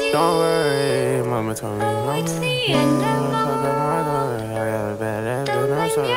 Don't worry, mama told me. It's the end of my I got a bad ass, but I'm sorry.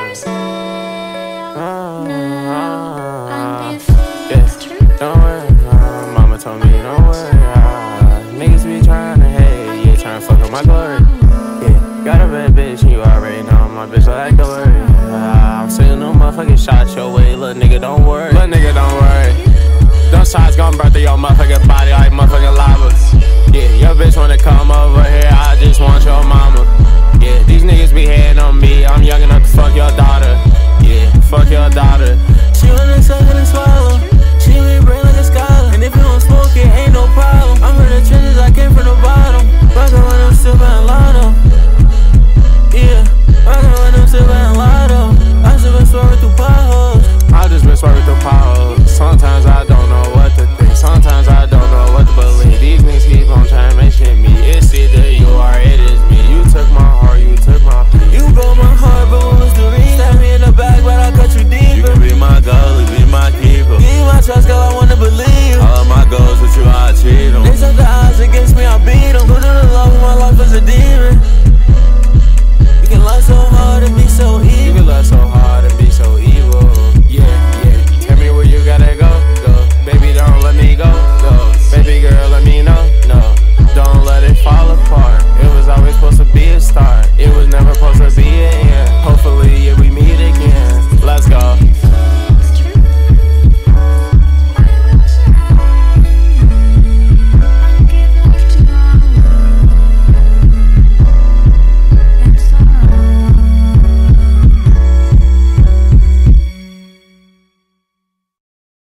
Don't worry, mama told me, don't worry. Niggas be trying to hate, yeah, trying to fuck up my glory. Yeah, got a bad bitch, and you already know my bitch like the worry. I'm sending no motherfucking shots your way, little nigga, don't worry. Little nigga, don't worry. Those shots gon' burn through your motherfucking body like motherfucking lava. Yeah, your bitch wanna come over here, I just want your mama. Yeah, these niggas be hating on me, I'm young enough to fuck your daughter. Yeah, fuck your daughter. She wanna suck